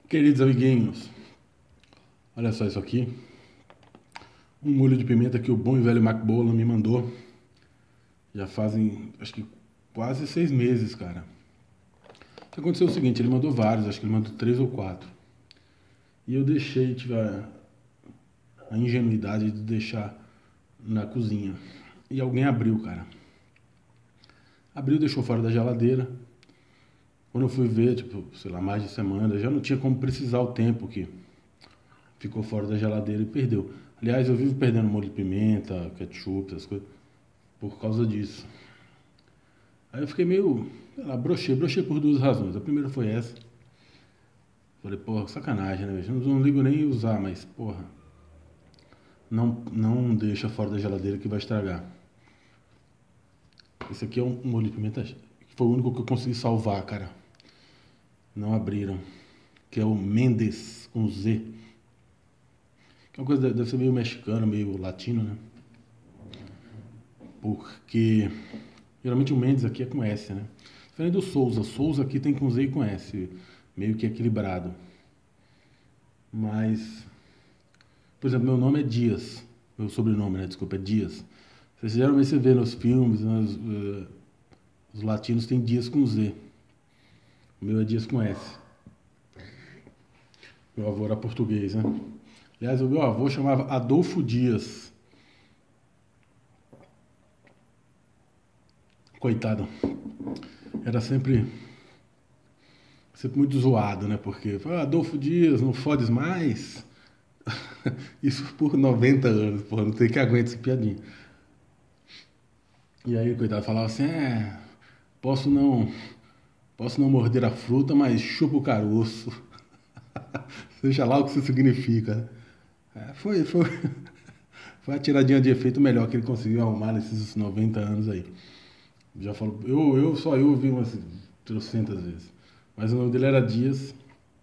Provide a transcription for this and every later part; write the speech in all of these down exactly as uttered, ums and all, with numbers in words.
Queridos amiguinhos, olha só isso aqui. Um molho de pimenta que o bom e velho Mac Bolan me mandou. Já fazem, acho que quase seis meses, cara. O que aconteceu é o seguinte, ele mandou vários, acho que ele mandou três ou quatro. E eu deixei, tive a, a ingenuidade de deixar na cozinha. E alguém abriu, cara. Abriu, deixou fora da geladeira. Quando eu fui ver, tipo, sei lá, mais de semana, já não tinha como precisar o tempo que ficou fora da geladeira e perdeu. Aliás, eu vivo perdendo molho de pimenta, ketchup, essas coisas, por causa disso. Aí eu fiquei meio, sei lá, brochei, brochei por duas razões. A primeira foi essa. Falei, porra, sacanagem, né, velho? Não, não ligo nem usar, mas, porra, não, não deixa fora da geladeira que vai estragar. Esse aqui é um molho de pimenta, que foi o único que eu consegui salvar, cara. Não abriram. Que é o Mendes, com Z. Que é uma coisa, deve ser meio mexicano, meio latino, né? Porque geralmente o Mendes aqui é com S, né? Diferente do Souza. Souza aqui tem com Z e com S. Meio que equilibrado. Mas, por exemplo, meu nome é Dias. Meu sobrenome, né? Desculpa, é Dias. Vocês geralmente você vê nos filmes, nos, uh, os latinos têm Dias com Z. O meu é Dias com S. Meu avô era português, né? Aliás, o meu avô chamava Adolfo Dias. Coitado. Era sempre, sempre muito zoado, né? Porque, ah, Adolfo Dias, não fodes mais. Isso por noventa anos, porra, não tem que aguentar essa piadinha. E aí, coitado, falava assim, é, posso não, posso não morder a fruta, mas chupa o caroço. Seja lá o que isso significa. É, foi, foi, foi a tiradinha de efeito melhor que ele conseguiu arrumar nesses noventa anos aí. Já falou, eu, eu só eu ouvi umas trocentas vezes. Mas o nome dele era Dias.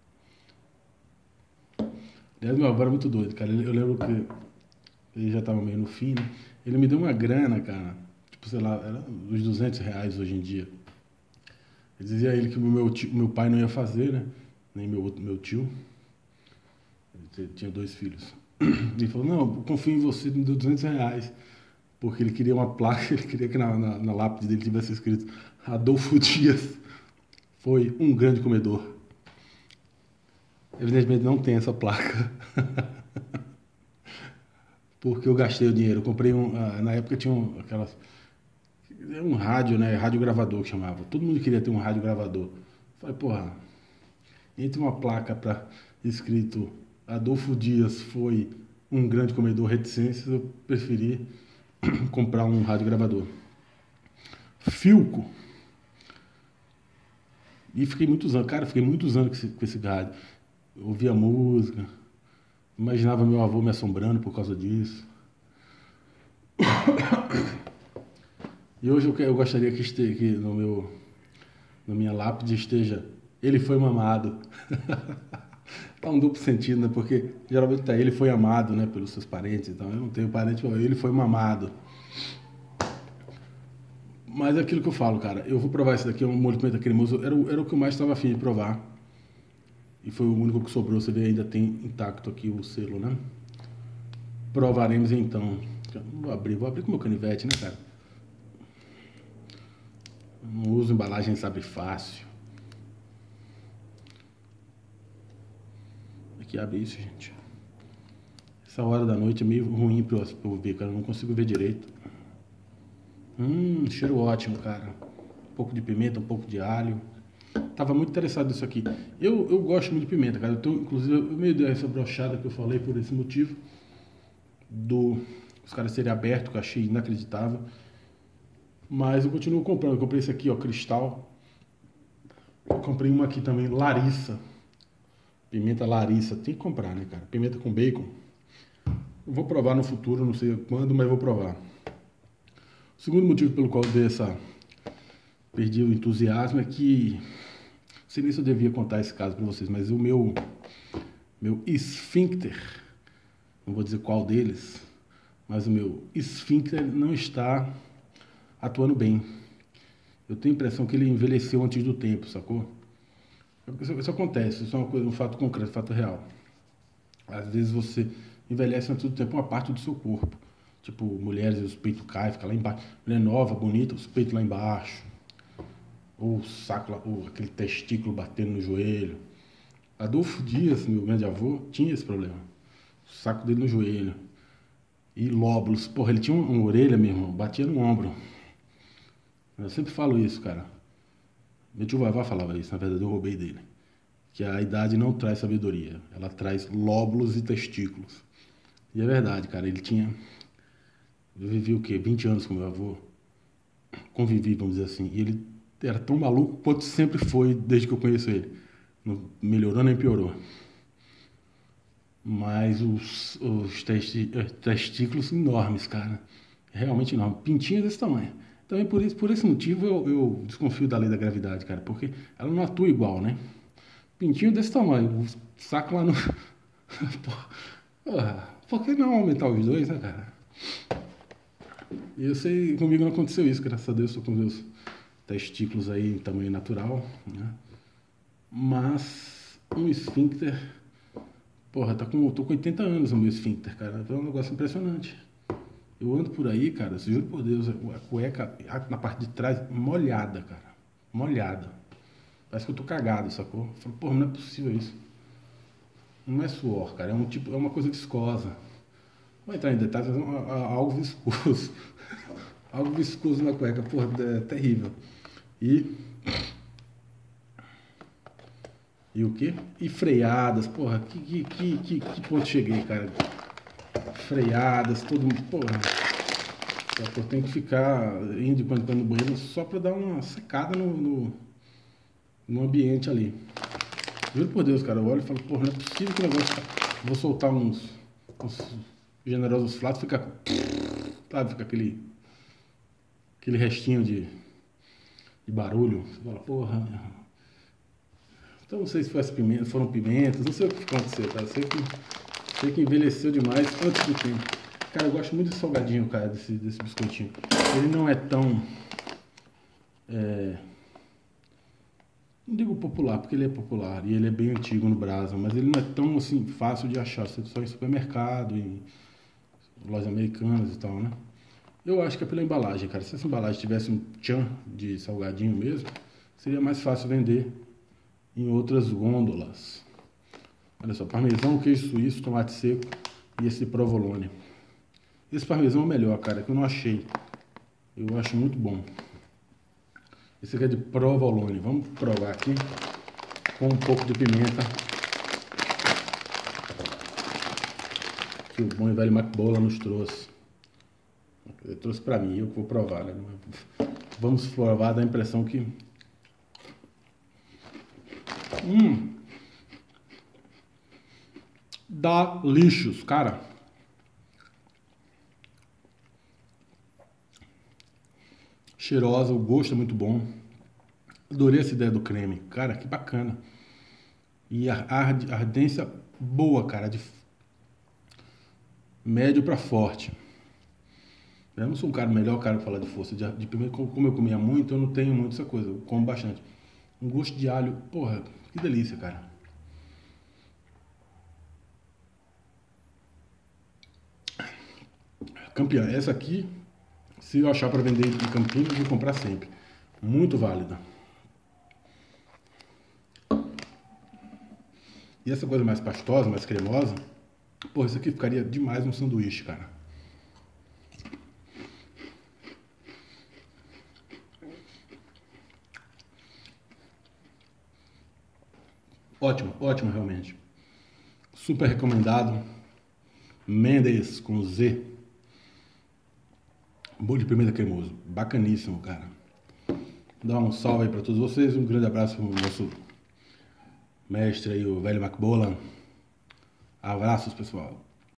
Aliás, meu avô era muito doido, cara. Eu lembro que ele já tava meio no fim, né? Ele me deu uma grana, cara. Tipo, sei lá, era uns duzentos reais hoje em dia. Ele dizia a ele que o meu, tio, meu pai não ia fazer, né? Nem meu, meu tio. Ele tinha dois filhos. Ele falou, não, eu confio em você, me deu duzentos reais. Porque ele queria uma placa, ele queria que na, na, na lápide dele tivesse escrito Adolfo Dias foi um grande comedor. Evidentemente não tem essa placa. Porque eu gastei o dinheiro. Eu comprei um. Na época tinha um, aquelas. Um rádio, né? Rádio gravador que chamava. Todo mundo queria ter um rádio gravador. Falei, porra, entre uma placa para escrito Adolfo Dias foi um grande comedor reticências, eu preferi comprar um rádio gravador. Filco. E fiquei muitos anos, cara, fiquei muitos anos com esse, com esse rádio. Eu ouvia música, imaginava meu avô me assombrando por causa disso. E hoje eu, eu gostaria que, este, que no meu, na minha lápide esteja ele foi mamado. Tá um duplo sentido, né? Porque geralmente tá ele foi amado, né? Pelos seus parentes. Então eu não tenho parente, ele foi mamado. Mas é aquilo que eu falo, cara. Eu vou provar esse daqui, é um molho de pimenta cremoso. Era, o- era o que eu mais estava afim de provar. E foi o único que sobrou. Você vê, ainda tem intacto aqui o selo, né? Provaremos então. Vou abrir, vou abrir com o meu canivete, né, cara? Não uso embalagem, sabe, fácil. Aqui abre isso, gente. Essa hora da noite é meio ruim pra eu, pra eu ver, cara. Eu não consigo ver direito. Hum, cheiro ótimo, cara. Um pouco de pimenta, um pouco de alho. Tava muito interessado nisso aqui. Eu, eu gosto muito de pimenta, cara. Eu tô, inclusive, eu meio dei essa brochada que eu falei por esse motivo. Do os caras serem abertos, que eu achei inacreditável. Mas eu continuo comprando. Eu comprei esse aqui, ó, Cristal. Eu comprei uma aqui também, Larissa. Pimenta Larissa. Tem que comprar, né, cara? Pimenta com bacon. Eu vou provar no futuro, não sei quando, mas vou provar. O segundo motivo pelo qual eu dei essa... perdi o entusiasmo é que... Não sei nem se eu devia contar esse caso para vocês, mas o meu... Meu esfíncter... Não vou dizer qual deles, mas o meu esfíncter não está atuando bem. Eu tenho a impressão que ele envelheceu antes do tempo, sacou? Isso, isso acontece, isso é uma coisa, um fato concreto, um fato real. Às vezes você envelhece antes do tempo uma parte do seu corpo. Tipo, mulheres, os peitos caem, fica lá embaixo. Mulher nova, bonita, os peitos lá embaixo. Ou o saco lá, ou aquele testículo batendo no joelho. Adolfo Dias, meu grande avô, tinha esse problema. O saco dele no joelho. E lóbulos. Porra, ele tinha uma, uma orelha, meu irmão, batia no ombro. Eu sempre falo isso, cara. Meu tio Vavá falava isso, na verdade eu roubei dele. Que a idade não traz sabedoria, ela traz lóbulos e testículos. E é verdade, cara, ele tinha... Eu vivi o quê? vinte anos com meu avô. Convivi, vamos dizer assim. E ele era tão maluco quanto sempre foi desde que eu conheço ele. Não melhorou nem piorou. Mas os, os testi, testículos enormes, cara. Realmente enorme. Pintinha desse tamanho. Então, por, isso, por esse motivo, eu, eu desconfio da lei da gravidade, cara. Porque ela não atua igual, né? Pintinho desse tamanho. O saco lá no... Porra, por que não aumentar os dois, né, cara? E eu sei, comigo não aconteceu isso, graças a Deus, estou com meus testículos aí em tamanho natural, né? Mas um esfíncter, porra, tá com, tô com oitenta anos o meu esfíncter, cara, é um negócio impressionante. Eu ando por aí, cara, eu juro por Deus, a cueca na parte de trás molhada, cara, molhada. Parece que eu tô cagado, sacou? Eu falo, porra, não é possível isso. Não é suor, cara, é um tipo, é uma coisa viscosa. Vou entrar em detalhes, mas é algo viscoso. Algo viscoso na cueca, porra, é terrível. E... E o quê? E freadas, porra, que, que, que, que, que ponto cheguei, cara? Freadas, todo mundo, porra. Eu tenho que ficar indo de quando em quando no banheiro só pra dar uma secada no, no, no ambiente ali. Juro por Deus, cara, eu olho e falo, porra, não é possível que o negócio tá... Vou soltar uns... uns generosos flatos, fica, sabe, fica aquele, aquele restinho de, de barulho. Você fala, porra. Então não sei se foi as pimentas, foram pimentas, não sei o que aconteceu, cara. Sei que, sei que envelheceu demais antes do tempo. Cara, eu gosto muito de salgadinho, cara, desse, desse biscoitinho. Ele não é tão. É, não digo popular, porque ele é popular e ele é bem antigo no Brasa, mas ele não é tão assim fácil de achar. Você só em supermercado, em lojas americanas e tal, né? Eu acho que é pela embalagem, cara. Se essa embalagem tivesse um tchan de salgadinho mesmo, seria mais fácil vender em outras gôndolas. Olha só, parmesão, queijo suíço, tomate seco e esse provolone. Esse parmesão é o melhor, cara, que eu não achei. Eu acho muito bom. Esse aqui é de provolone. Vamos provar aqui com um pouco de pimenta. Que o bom e velho McBola nos trouxe. Ele trouxe pra mim, eu que vou provar, né? Vamos provar, dá a impressão que... Hum! Dá lixos, cara. Cheirosa, o gosto é muito bom. Adorei essa ideia do creme. Cara, que bacana. E a ardência boa, cara, de médio para forte. Eu não sou um cara melhor cara para falar de força. De, de primeiro, como eu comia muito, eu não tenho muito essa coisa. Eu como bastante. Um gosto de alho, porra, que delícia, cara. Campeã, essa aqui, se eu achar para vender em Campinas, eu vou comprar sempre. Muito válida. E essa coisa mais pastosa, mais cremosa, porra, isso aqui ficaria demais no sanduíche, cara. Ótimo, ótimo realmente. Super recomendado. Mendes com Z. Bolo de pimenta cremoso. Bacaníssimo, cara. Dá um salve aí pra todos vocês. Um grande abraço pro nosso mestre aí, o velho McBola. Abraços, pessoal.